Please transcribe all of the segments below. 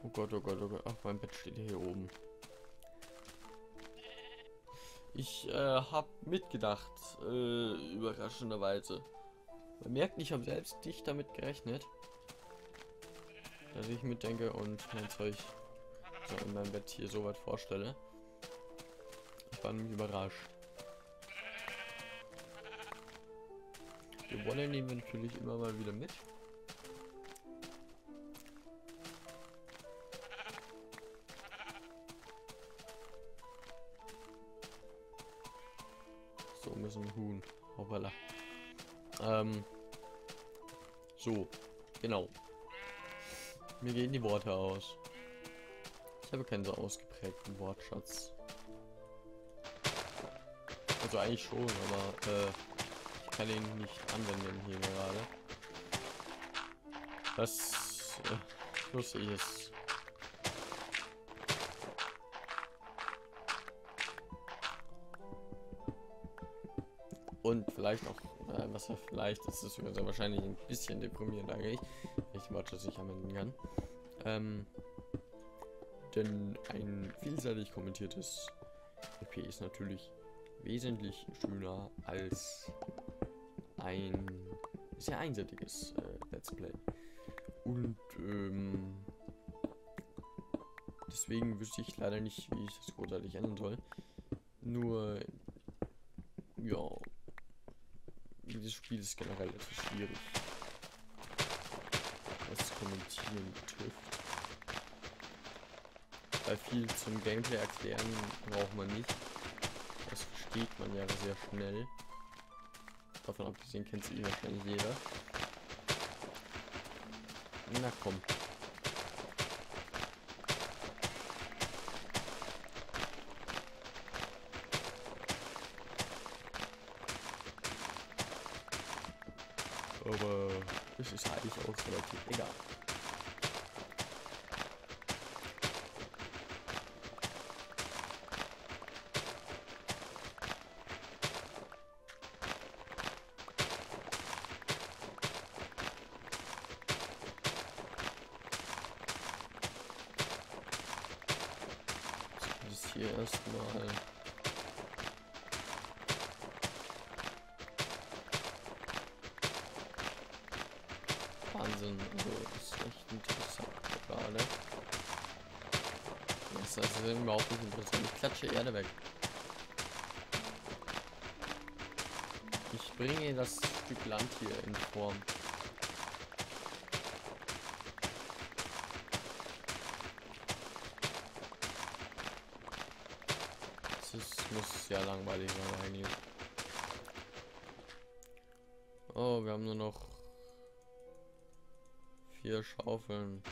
Gott, oh Gott, oh Gott. Ach, mein Bett steht hier oben. Ich habe mitgedacht, überraschenderweise. Man merkt, ich habe selbst nicht damit gerechnet, dass ich mitdenke und mein Zeug so in meinem Bett hier so weit vorstelle. Ich war nämlich überrascht. Wir wollen ihn natürlich immer mal wieder mit. So, müssen wir Huhn. Hoppala. So, genau. Mir gehen die Worte aus. Ich habe keinen so ausgeprägten Wortschatz. Also eigentlich schon, aber ich kann ihn nicht anwenden hier gerade. Das lustig ist. Und vielleicht auch, was ja vielleicht ist es sogar sehr wahrscheinlich ein bisschen deprimierend eigentlich, wenn ich den Wortschatz nicht anwenden kann. Denn ein vielseitig kommentiertes EP ist natürlich wesentlich schöner als ein sehr einseitiges Let's Play. Und deswegen wüsste ich leider nicht, wie ich das großartig ändern soll. Nur, ja, dieses Spiel ist generell etwas schwierig, was Kommentieren betrifft. Weil viel zum Gameplay erklären braucht man nicht. Das versteht man ja sehr schnell. Davon abgesehen kennt sie wahrscheinlich jeder. Na komm. Aber es ist eigentlich auch relativ egal. Hier erstmal Wahnsinn, also das ist echt interessant gerade. Das ist überhaupt nicht interessant. Ich klatsche Erde weg. Ich bringe das Stück Land hier in Form. Das muss sehr langweilig sein eigentlich. Oh, wir haben nur noch 4 Schaufeln.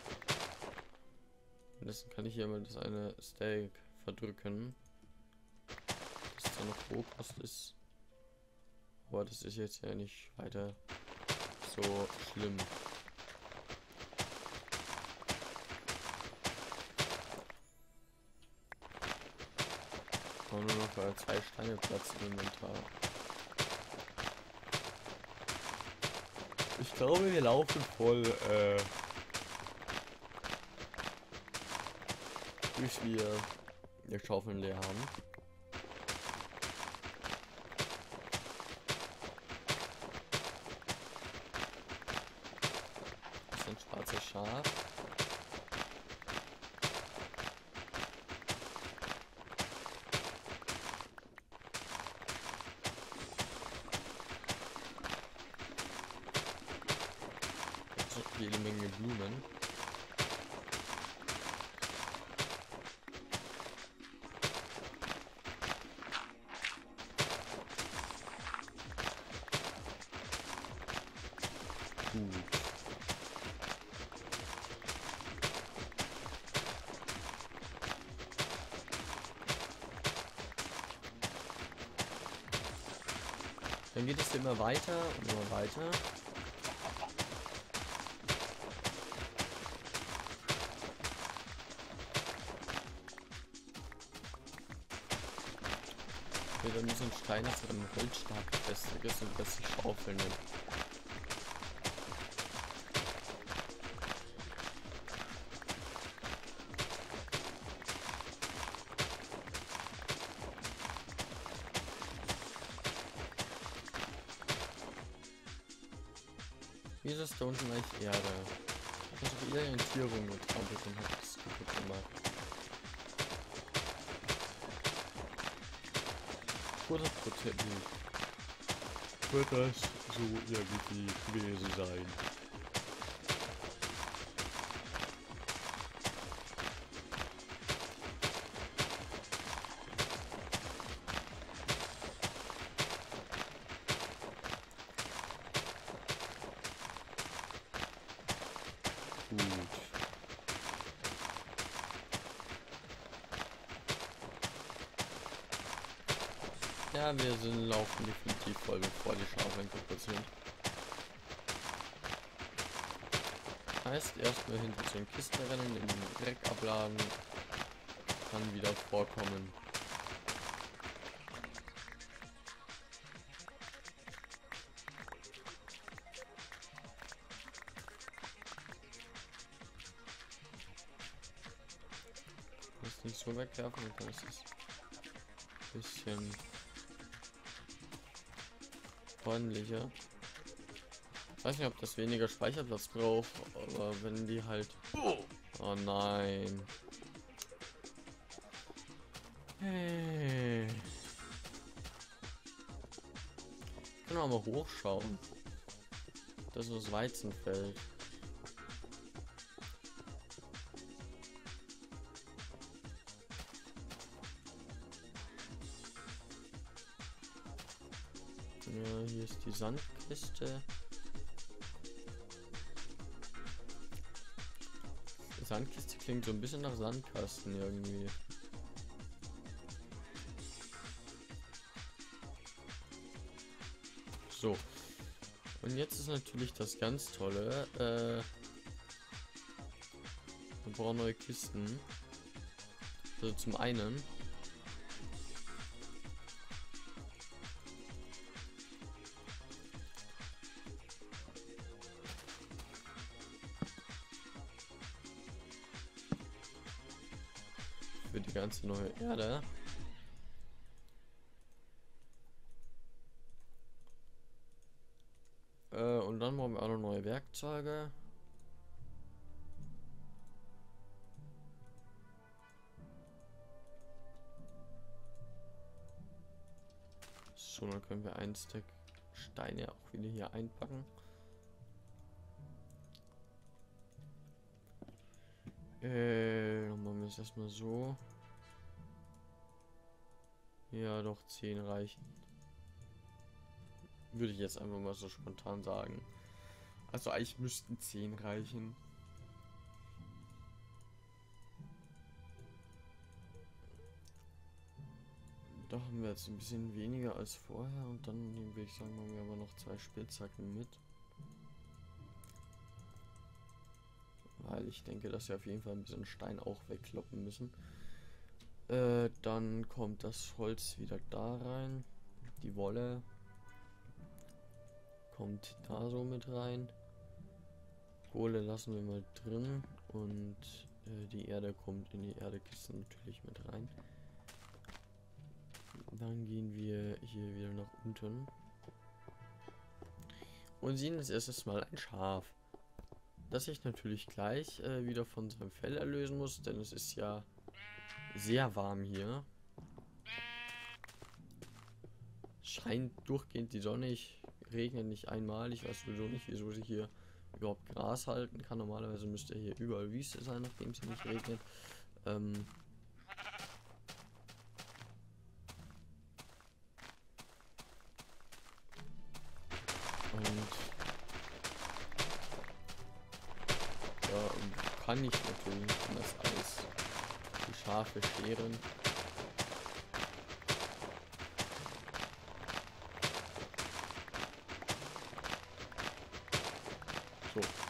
Dessen kann ich hier mal das eine Steak verdrücken. Das dann noch Rohkost ist. Aber das ist jetzt ja nicht weiter so schlimm. Nur noch 2 Steine Platz im Inventar. Ich glaube, wir laufen voll bis wir die Schaufeln leer haben. Das ist ein schwarzes Schaf. Jede Menge Blumen. Gut. Dann geht es immer weiter und immer weiter. Dann müssen Steine zu einem Holzstab befestigt ist und das die Schaufel nimmt. Dieses da unten gleich Erde. Ich habe eher Orientierung getrampelt und habe das kaputt gemacht. 100% wird das so irgendwie gewesen sein. Gut. Ja, wir laufen definitiv voll, bevor die Schafe kaputt sind. Heißt, erstmal hinter zu den Kisten rennen, in den Dreck abladen, kann wieder vorkommen. Das nicht so wegwerfen, und dann ist es ein bisschen ordentlicher. Ich weiß nicht, ob das weniger Speicherplatz braucht, aber wenn die halt... Oh nein. Hey. Können wir mal hochschauen. Das ist das Weizenfeld. Ja, hier ist die Sandkiste. Die Sandkiste klingt so ein bisschen nach Sandkasten irgendwie. So. Und jetzt ist natürlich das ganz Tolle. Wir brauchen neue Kisten. Also zum einen. Für die ganze neue Erde. Und dann brauchen wir auch noch neue Werkzeuge. So, dann können wir ein Stack Steine auch wieder hier einpacken. Dann machen wir es erstmal so. Ja, doch 10 reichen. Würde ich jetzt einfach mal so spontan sagen. Also eigentlich müssten 10 reichen. Da haben wir jetzt ein bisschen weniger als vorher und dann würde ich sagen, machen wir aber noch 2 Spitzhacken mit. Weil ich denke, dass wir auf jeden Fall ein bisschen Stein auch wegkloppen müssen. Dann kommt das Holz wieder da rein. Die Wolle kommt da so mit rein. Kohle lassen wir mal drin und die Erde kommt in die Erdekiste natürlich mit rein. Dann gehen wir hier wieder nach unten und sehen als erstes mal ein Schaf, das ich natürlich gleich wieder von seinem Fell erlösen muss, denn es ist ja sehr warm hier. Scheint durchgehend die Sonne, regnet nicht einmal. Ich weiß sowieso nicht, wieso sie hier überhaupt Gras halten kann. Normalerweise müsste hier überall Wüste sein, nachdem es nicht regnet. Und da kann ich natürlich nicht das alles die Schafe scheren. So.